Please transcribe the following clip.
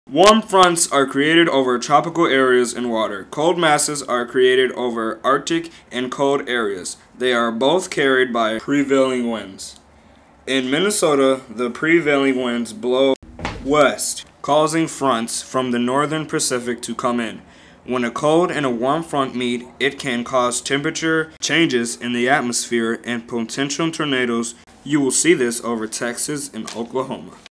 Warm fronts are created over tropical areas and water. Cold masses are created over Arctic and cold areas. They are both carried by prevailing winds. In Minnesota, the prevailing winds blow west, causing fronts from the northern Pacific to come in. When a cold and a warm front meet, it can cause temperature changes in the atmosphere and potential tornadoes. You will see this over Texas and Oklahoma.